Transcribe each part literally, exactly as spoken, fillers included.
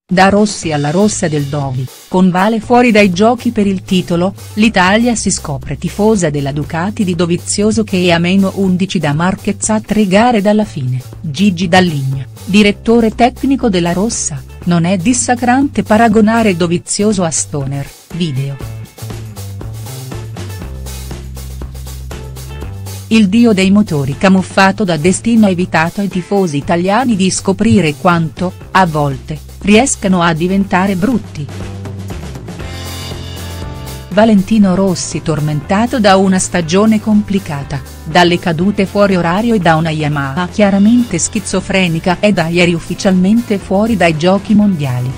Da Rossi alla rossa del Dovi, con Vale fuori dai giochi per il titolo, l'Italia si scopre tifosa della Ducati di Dovizioso che è a meno undici da Marquez a tre gare dalla fine. Gigi Dall'Igna, direttore tecnico della rossa: non è dissacrante paragonare Dovizioso a Stoner, video. Il dio dei motori camuffato da destino ha evitato ai tifosi italiani di scoprire quanto, a volte, riescano a diventare brutti. Valentino Rossi tormentato da una stagione complicata, dalle cadute fuori orario e da una Yamaha chiaramente schizofrenica è da ieri ufficialmente fuori dai giochi mondiali.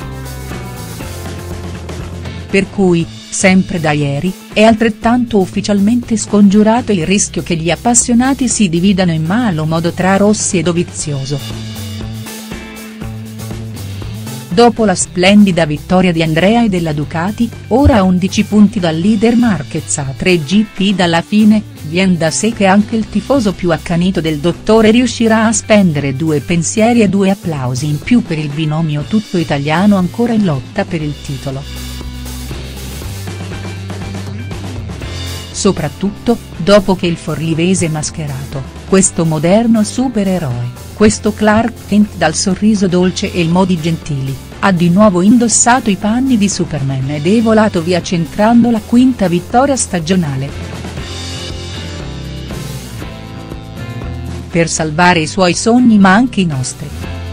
Per cui, sempre da ieri, è altrettanto ufficialmente scongiurato il rischio che gli appassionati si dividano in malo modo tra Rossi e Dovizioso. Dopo la splendida vittoria di Andrea e della Ducati, ora a undici punti dal leader Marquez a tre G P dalla fine, vien da sé che anche il tifoso più accanito del dottore riuscirà a spendere due pensieri e due applausi in più per il binomio tutto italiano ancora in lotta per il titolo. Soprattutto, dopo che il forlivese mascherato, questo moderno supereroe, questo Clark Kent dal sorriso dolce e i modi gentili, ha di nuovo indossato i panni di Superman ed è volato via centrando la quinta vittoria stagionale. Per salvare i suoi sogni ma anche i nostri.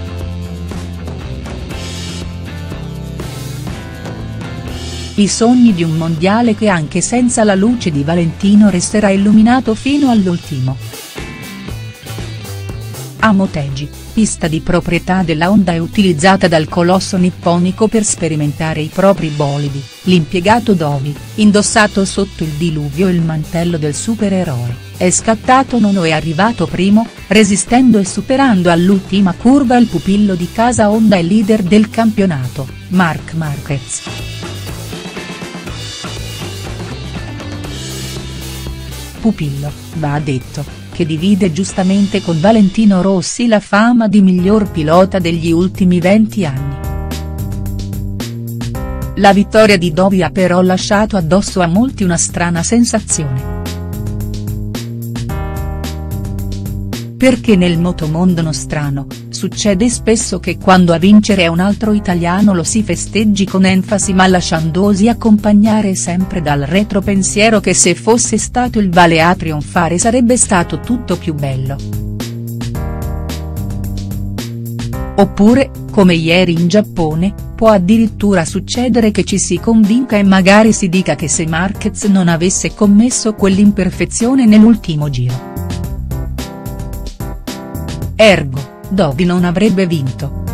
I sogni di un mondiale che anche senza la luce di Valentino resterà illuminato fino all'ultimo. A Motegi, pista di proprietà della Honda e utilizzata dal colosso nipponico per sperimentare i propri bolidi, l'impiegato Dovi, indossato sotto il diluvio il mantello del supereroe, è scattato nono e arrivato primo, resistendo e superando all'ultima curva il pupillo di casa Honda e leader del campionato, Marc Marquez. Pupillo, va detto, che divide giustamente con Valentino Rossi la fama di miglior pilota degli ultimi venti anni. La vittoria di Dovi ha però lasciato addosso a molti una strana sensazione. Perché nel motomondo nostrano, succede spesso che quando a vincere è un altro italiano lo si festeggi con enfasi ma lasciandosi accompagnare sempre dal retropensiero che se fosse stato il Vale a trionfare sarebbe stato tutto più bello. Oppure, come ieri in Giappone, può addirittura succedere che ci si convinca e magari si dica che se Marquez non avesse commesso quell'imperfezione nell'ultimo giro. Ergo, Dovi non avrebbe vinto.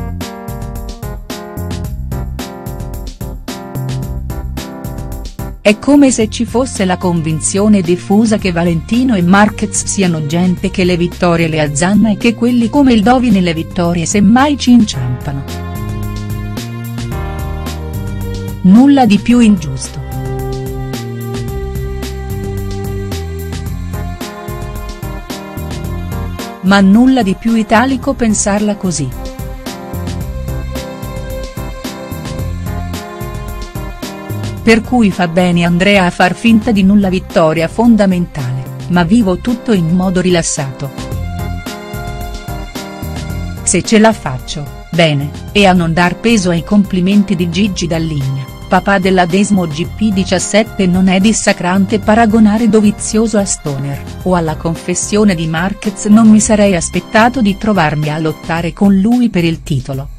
È come se ci fosse la convinzione diffusa che Valentino e Marquez siano gente che le vittorie le azzanna e che quelli come il Dovi nelle vittorie semmai ci inciampano. Nulla di più ingiusto. Ma nulla di più italico pensarla così. Per cui fa bene Andrea a far finta di nulla vittoria fondamentale, ma vivo tutto in modo rilassato. Se ce la faccio, bene, e a non dar peso ai complimenti di Gigi Dall'Igna, papà della Desmo G P diciassette non è dissacrante paragonare Dovizioso a Stoner, o alla confessione di Marquez non mi sarei aspettato di trovarmi a lottare con lui per il titolo.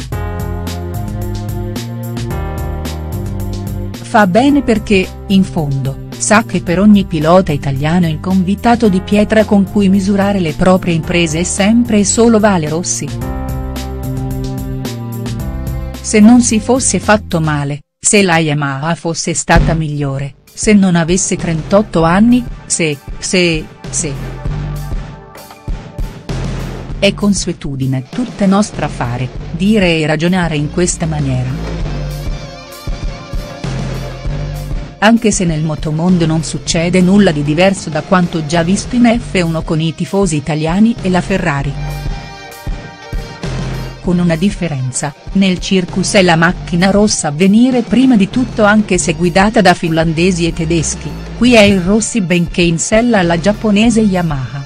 Fa bene perché, in fondo, sa che per ogni pilota italiano il convitato di pietra con cui misurare le proprie imprese è sempre e solo Vale Rossi. Se non si fosse fatto male, se la Yamaha fosse stata migliore, se non avesse trentotto anni, se, se, se. È consuetudine tutta nostra fare, dire e ragionare in questa maniera. Anche se nel motomondo non succede nulla di diverso da quanto già visto in F uno con i tifosi italiani e la Ferrari. con una differenza: nel Circus è la macchina rossa a venire prima di tutto, anche se guidata da finlandesi e tedeschi, qui è il Rossi benché in sella alla giapponese Yamaha.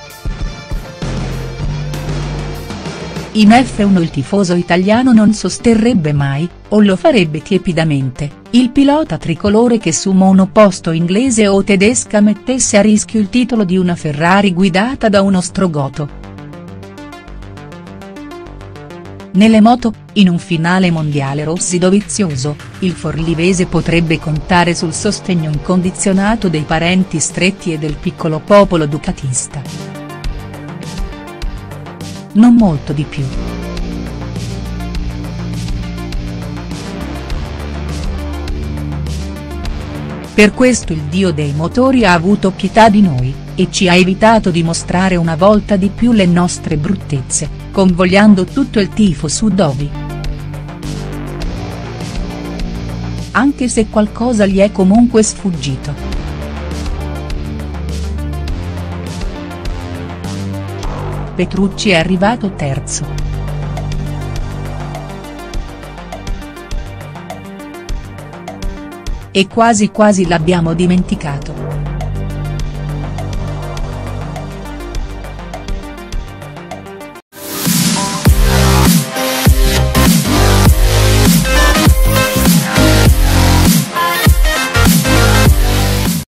In F uno il tifoso italiano non sosterrebbe mai, o lo farebbe tiepidamente, il pilota tricolore che su monoposto inglese o tedesca mettesse a rischio il titolo di una Ferrari guidata da uno ostrogoto. Nelle moto, in un finale mondiale Rossi-Dovizioso, il forlivese potrebbe contare sul sostegno incondizionato dei parenti stretti e del piccolo popolo ducatista. Non molto di più. Per questo il dio dei motori ha avuto pietà di noi, e ci ha evitato di mostrare una volta di più le nostre bruttezze, convogliando tutto il tifo su Dovi. Anche se qualcosa gli è comunque sfuggito. Petrucci è arrivato terzo. E quasi quasi l'abbiamo dimenticato.